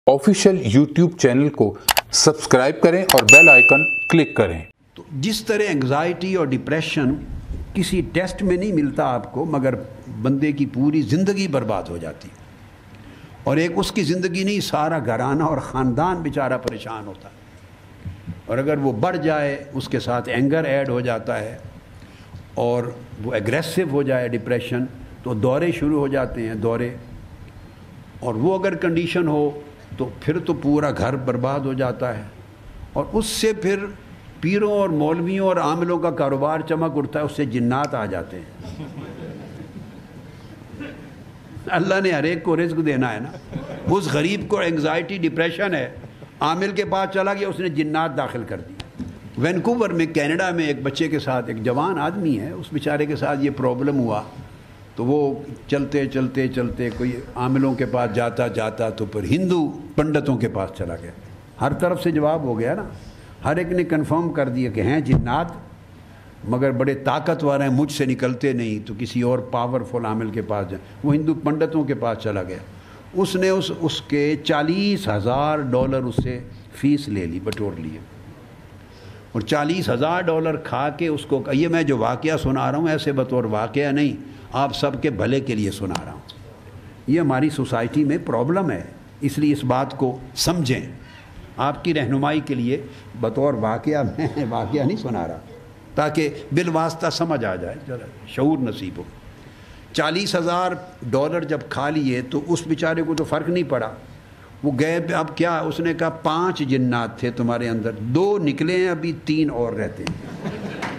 Official YouTube channel को subscribe करें और बेल आइकन क्लिक करें। तो जिस तरह एंग्जाइटी और डिप्रेशन किसी टेस्ट में नहीं मिलता आपको, मगर बंदे की पूरी ज़िंदगी बर्बाद हो जाती है, और एक उसकी ज़िंदगी नहीं, सारा घराना और ख़ानदान बेचारा परेशान होता है। और अगर वो बढ़ जाए, उसके साथ एंगर ऐड हो जाता है और वो एग्रेसिव हो जाए डिप्रेशन, तो दौरे शुरू हो जाते हैं, दौरे। और वो अगर कंडीशन हो तो फिर तो पूरा घर बर्बाद हो जाता है, और उससे फिर पीरों और मौलवियों और आमिलों का कारोबार चमक उठता है, उससे जिन्नात आ जाते हैं। अल्लाह ने हर एक को रिज़्क देना है ना। उस गरीब को एंग्जाइटी डिप्रेशन है, आमिल के पास चला गया, उसने जिन्नात दाखिल कर दी। वैंकूवर में, कनाडा में, एक बच्चे के साथ, एक जवान आदमी है, उस बेचारे के साथ ये प्रॉब्लम हुआ। तो वो चलते चलते चलते कोई आमिलों के पास जाता जाता तो फिर हिंदू पंडितों के पास चला गया। हर तरफ से जवाब हो गया ना, हर एक ने कंफर्म कर दिया कि हैं जिन्नात, मगर बड़े ताकतवर हैं, मुझसे निकलते नहीं, तो किसी और पावरफुल आमिल के पास जाए। वो हिंदू पंडितों के पास चला गया, उसने उसके $40,000 उससे फ़ीस ले ली, बटोर लिए, और $40,000 खा के उसको, ये मैं जो वाक़या सुना रहा हूँ ऐसे बतौर वाक़या नहीं, आप सबके भले के लिए सुना रहा हूँ। ये हमारी सोसाइटी में प्रॉब्लम है, इसलिए इस बात को समझें। आपकी रहनुमाई के लिए बतौर वाक़या मैं वाक़या नहीं सुना रहा, ताकि बिलवास्ता समझ आ जाए, जरा शऊर नसीब हो। $40,000 जब खा लिए तो उस बेचारे को तो फ़र्क नहीं पड़ा। वो गए, अब क्या, उसने कहा 5 जिन्नात थे तुम्हारे अंदर, 2 निकले हैं, अभी 3 और रहते हैं।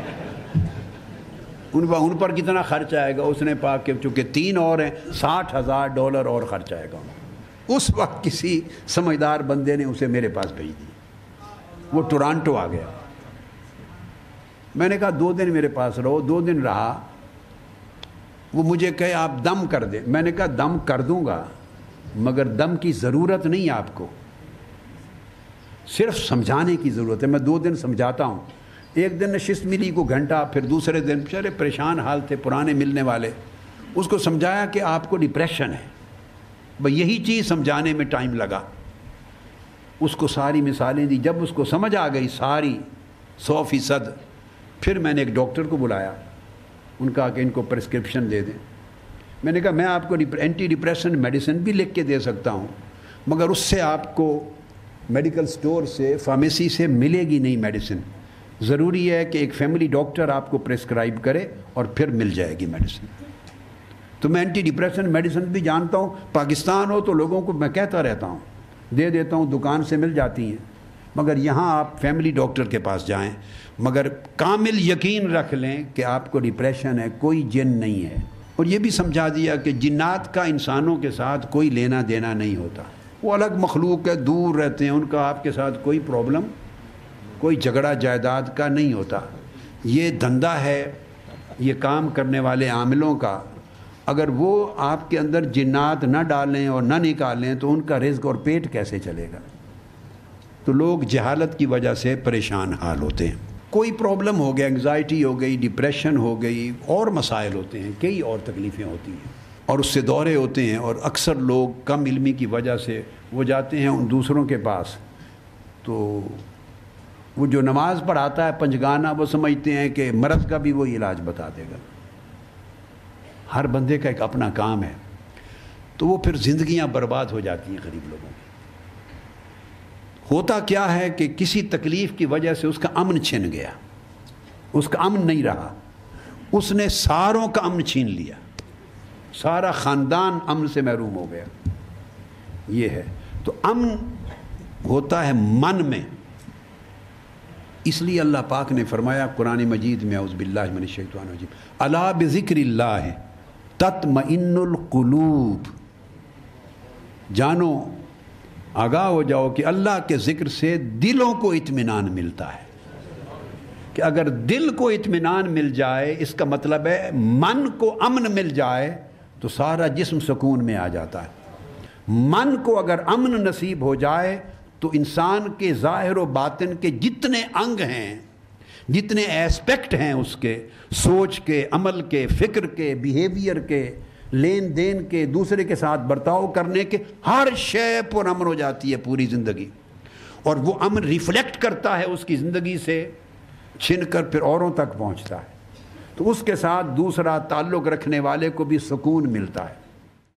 उन पर कितना खर्च आएगा? उसने पा के चूँकि 3 और हैं, $60,000 और खर्च आएगा। उस वक्त किसी समझदार बंदे ने उसे मेरे पास भेज दिया। वो टोरंटो आ गया। मैंने कहा 2 दिन मेरे पास रहो। 2 दिन रहा। वो मुझे कहे आप दम कर दे। मैंने कहा दम कर दूंगा, मगर दम की ज़रूरत नहीं आपको, सिर्फ समझाने की ज़रूरत है। मैं 2 दिन समझाता हूँ। एक दिन नशिस्त मिली को घंटा, फिर दूसरे दिन बेचारे परेशान हाल थे, पुराने मिलने वाले, उसको समझाया कि आपको डिप्रेशन है। भाई यही चीज़ समझाने में टाइम लगा। उसको सारी मिसालें दी। जब उसको समझ आ गई सारी 100%, फिर मैंने एक डॉक्टर को बुलाया, उनका कि इनको प्रिस्क्रिप्शन दे दें। मैंने कहा मैं आपको एंटी डिप्रेशन मेडिसिन भी लिख के दे सकता हूँ, मगर उससे आपको मेडिकल स्टोर से, फार्मेसी से मिलेगी नहीं मेडिसिन। ज़रूरी है कि एक फैमिली डॉक्टर आपको प्रिस्क्राइब करे और फिर मिल जाएगी मेडिसिन। तो मैं एंटी डिप्रेशन मेडिसिन भी जानता हूँ। पाकिस्तान हो तो लोगों को मैं कहता रहता हूँ, दे देता हूँ, दुकान से मिल जाती हैं। मगर यहाँ आप फैमिली डॉक्टर के पास जाएं, मगर कामिल यकीन रख लें कि आपको डिप्रेशन है, कोई जिन नहीं है। और ये भी समझा दिया कि जिन्नात का इंसानों के साथ कोई लेना देना नहीं होता। वो अलग मखलूक है, दूर रहते हैं, उनका आपके साथ कोई प्रॉब्लम, कोई झगड़ा जायदाद का नहीं होता। ये धंधा है, ये काम करने वाले आमिलों का। अगर वो आपके अंदर जिन्नात न डालें और न निकालें तो उनका रिज़्क और पेट कैसे चलेगा? तो लोग जहालत की वजह से परेशान हाल होते हैं। कोई प्रॉब्लम हो गया, एंग्जाइटी हो गई, डिप्रेशन हो गई, और मसाइल होते हैं, कई और तकलीफ़ें होती हैं, और उससे दौरे होते हैं। और अक्सर लोग कम इल्मी की वजह से वो जाते हैं उन दूसरों के पास, तो वो जो नमाज पढ़ाता है पंजगाना, वो समझते हैं कि मर्ज़ का भी वो इलाज बता देगा। हर बंदे का एक अपना काम है, तो वो फिर ज़िंदगियां बर्बाद हो जाती हैं गरीब लोगों की। होता क्या है कि किसी तकलीफ़ की वजह से उसका अमन छिन गया, उसका अमन नहीं रहा, उसने सारों का अमन छीन लिया, सारा ख़ानदान अमन से महरूम हो गया। ये है। तो अमन होता है मन में। इसलिए अल्लाह पाक ने फरमाया कुरान मजीद में, औज़ु बिल्लाहि मिनश शैतानिर रजीम, अला बिज़िक्रिल्लाह तत्मइन्नुल कुलूब, जानो, आगाह हो जाओ कि अल्लाह के ज़िक्र से दिलों को इत्मीनान मिलता है। कि अगर दिल को इत्मीनान मिल जाए, इसका मतलब है मन को अमन मिल जाए, तो सारा जिस्म सुकून में आ जाता है। मन को अगर अमन नसीब हो जाए तो इंसान के ज़ाहिर व बातिन के जितने अंग हैं, जितने एस्पेक्ट हैं उसके, सोच के, अमल के, फ़िक्र के, बिहेवियर के, لین دین کے، دوسرے کے ساتھ برتاؤ کرنے کے، ہر شے پر امن ہو جاتی ہے پوری زندگی، اور وہ امن ریفلیکٹ کرتا ہے اس کی زندگی سے چھن کر پھر اوروں تک پہنچتا ہے، تو اس کے ساتھ دوسرا تعلق رکھنے والے کو بھی سکون ملتا ہے۔